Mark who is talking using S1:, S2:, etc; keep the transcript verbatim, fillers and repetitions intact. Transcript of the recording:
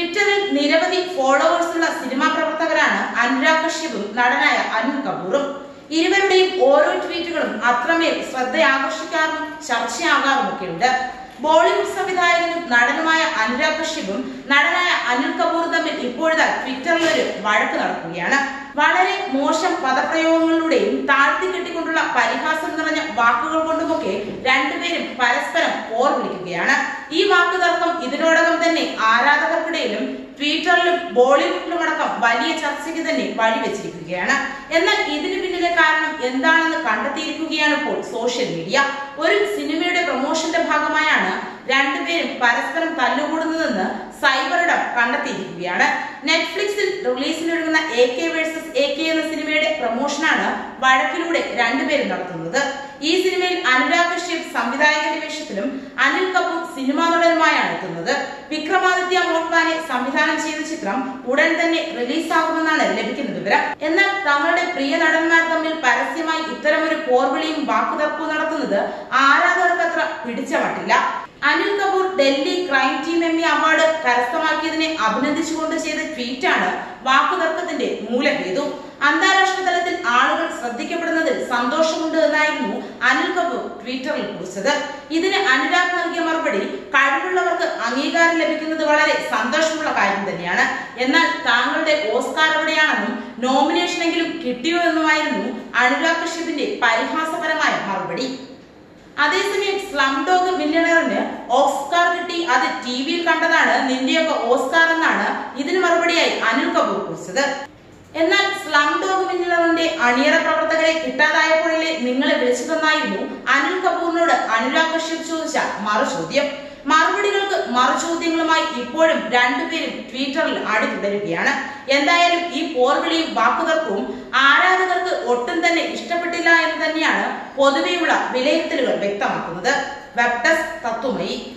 S1: ട്വിറ്ററിൽ നിരവധി ഫോളോവേഴ്സുള്ള സിനിമാ പ്രവർത്തകരാണ് അനുരാഗ് കശ്യപും നടനായ അനിൽ കപൂറും. ഇരുവരുടെയും ഓരോ ട്വീറ്റുകളും അത്രമേൽ ശ്രദ്ധയാകർഷിക്കാറും ചർച്ചയാകാറുമൊക്കെയുണ്ട്. ബോളിവുഡ് സംവിധായകനും നടനുമായ അനുരാഗ് കശ്യപും നടനായ അനിൽ കപൂറും തമ്മിൽ ഇപ്പോഴത്തെ ട്വിറ്ററിൽ ഒരു വഴക്ക് നടക്കുകയാണ്. വളരെ മോശം പദപ്രയോഗങ്ങളിലൂടെയും താഴ്ത്തി കെട്ടിക്കൊണ്ടുള്ള പരിഹാസം നിറഞ്ഞ വാക്കുകൾ കൊണ്ടുമൊക്കെ രണ്ടുപേരും പരസ്പരം ഓർ വിളിക്കുകയാണ്. ഈ വാക്ക് തർക്കം ഇതിനോടകം തന്നെ ആരാധകർക്കിടയിലും ട്വിറ്ററിലും ബോളിവുഡിലും അടക്കം വലിയ ചർച്ചയ്ക്ക് തന്നെ വഴിവെച്ചിരിക്കുകയാണ്. എന്നാൽ ഇതിന് പിന്നിലെ കാരണം എന്താണെന്ന് കണ്ടെത്തിയിരിക്കുകയാണ് ഇപ്പോൾ സോഷ്യൽ മീഡിയ. ഒരു സിനിമയുടെ പ്രൊമോഷന്റെ ഭാഗമായാണ് രണ്ടുപേരും പരസ്പരം തല്ലുകൂടുന്നതെന്ന് സൈബറിടം കണ്ടെത്തിയിരിക്കുകയാണ്. നെറ്റ്ഫ്ലിക്സിൽ റിലീസിനൊരുങ്ങുന്ന A K versus A K എന്ന സിനിമയുടെ പ്രൊമോഷനാണ് വഴക്കിലൂടെ രണ്ടുപേരും നടത്തുന്നത്. ഈ സിനിമയിൽ അനുരാഗ് കശ്യപ് സംവിധായകന്റെ വേഷത്തിലും അനിൽ കപൂർ സിനിമാ നടനുമായാണ് എത്തുന്നത്. വിക്രമാദിത്യ മോട്ട്വാനെ സംവിധാനം ചെയ്ത ചിത്രം ഉടൻ തന്നെ റിലീസാകുമെന്നാണ് ലഭിക്കുന്ന വിവരം. എന്നാൽ തങ്ങളുടെ പ്രിയ നടന്മാർ തമ്മിൽ പരസ്യമായി ഇത്തരമൊരു പോർവിളിയും വാക്കുതർക്കവും നടത്തുന്നത് ആരാധകർക്കത്ര പിടിച്ച മട്ടില്ല. Anil Kapoor Delhi crime team Emmy award കരസ്ഥമാക്കിയതിനെ അഭിനന്ദിച്ചുകൊണ്ട് ചെയ്ത ട്വീറ്റാണ് വാക്കുതർക്കത്തിന്റെ മൂലഹേതു. അന്താരാഷ്ട്ര തലത്തിൽ ആളുകൾ ശ്രദ്ധിക്കപ്പെടുന്നതിൽ സന്തോഷമുണ്ട് എന്നായിരുന്നു അനിൽ കപൂർ ട്വിറ്ററിൽ കുറിച്ചത്. ഇതിന് അനുരാഗ് നൽകിയ മറുപടി, കഴിവുള്ളവർക്ക് അംഗീകാരം ലഭിക്കുന്നത് വളരെ സന്തോഷമുള്ള കാര്യം തന്നെയാണ്. എന്നാൽ താങ്കളുടെ ഓസ്കാർ എവിടെയാണെന്നും നോമിനേഷനെങ്കിലും കിട്ടിയോ എന്നുമായിരുന്നു അനുരാഗ് കശ്യപിന്റെ പരിഹാസപരമായ മറുപടി. അതേസമയം സ്ലം ഡോഗ് മില്യണറിന് ഓസ്കാർ കിട്ടി, അത് ടി വിയിൽ കണ്ടതാണ് നിന്റെയൊക്കെ ഓസ്കാർ എന്നാണ് ഇതിന് മറുപടിയായി അനിൽ കപൂർ കുറിച്ചത്. എന്നാൽ സ്ലം ഡോഗ് മില്യണറിന്റെ അണിയറ പ്രവർത്തകരെ കിട്ടാതായപ്പോഴേ നിങ്ങളെ വിളിച്ചതെന്നായിരുന്നു അനിൽ കപൂറിനോട് അനുരാഗ് കശ്യപ് ചോദിച്ച മറുചോദ്യം. മറുപടികൾക്ക് മറുചോദ്യങ്ങളുമായി ഇപ്പോഴും രണ്ടുപേരും ട്വിറ്ററിൽ അടി തുടരുകയാണ്. എന്തായാലും ഈ പോർവിളിയും വാക്കുതർക്കവും ആരാധകർക്ക് ഒട്ടും തന്നെ ഇഷ്ടപ്പെട്ടില്ല എന്ന് തന്നെയാണ് പൊതുവെയുള്ള വിലയിരുത്തലുകൾ വ്യക്തമാക്കുന്നത്. Web desk Tatwamayi.